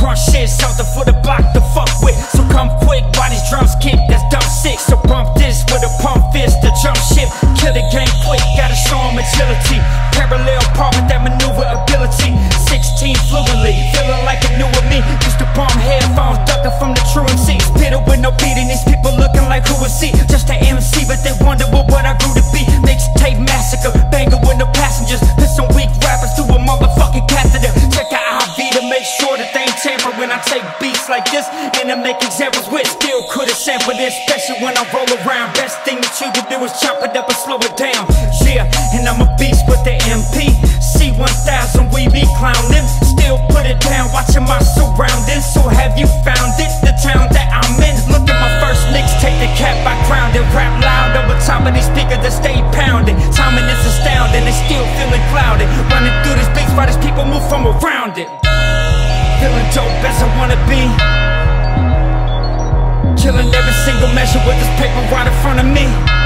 crunch shit, something for the block to fuck with. So come quick while these drums kick, that's dumb sick. So bump this with a pump fist to jump ship. Kill the game quick, gotta show 'em agility. Parallel park with that maneuver ability. 16 fluently, feeling like a new me. Used to bomb headphones, ducking from the truancy. Spitter with no beating, these people looking like who was he? Just an MC, but they wonder what I grew to be. Mixtape massacre, banger with no passengers. Put some weak rappers through a motherfucking catheter. Check out IV to make sure that they ain't tamper when I take beats like this and I make examples with. Still could've sampled it, especially when I roll around. Best thing that you can do is chop it up and slow it down. Yeah, and I'm a beast with the MP. C1000, we be clowning. Still put it down, watching my surroundings. So have you found it? The town that I'm in. Look at my first mixtape, the cap I crowned it. Rap loud over top of these speakers that stay pounding. Timing is astounding, they still feeling clouded. Running through these beats while these people move from around it. Feeling dope as I wanna be. Killing every single measure with this paper right in front of me.